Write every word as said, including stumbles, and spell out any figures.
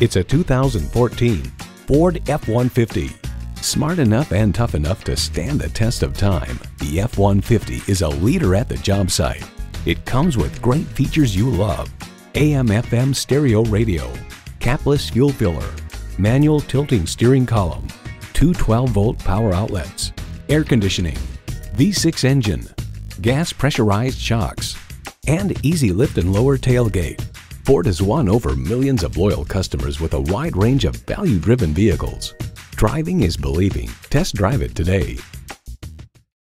It's a two thousand fourteen Ford F one fifty. Smart enough and tough enough to stand the test of time, the F one fifty is a leader at the job site. It comes with great features you love: A M F M stereo radio, capless fuel filler, manual tilting steering column, two twelve volt power outlets, air conditioning, V six engine, gas pressurized shocks, and easy lift and lower tailgate. Ford has won over millions of loyal customers with a wide range of value-driven vehicles. Driving is believing. Test drive it today.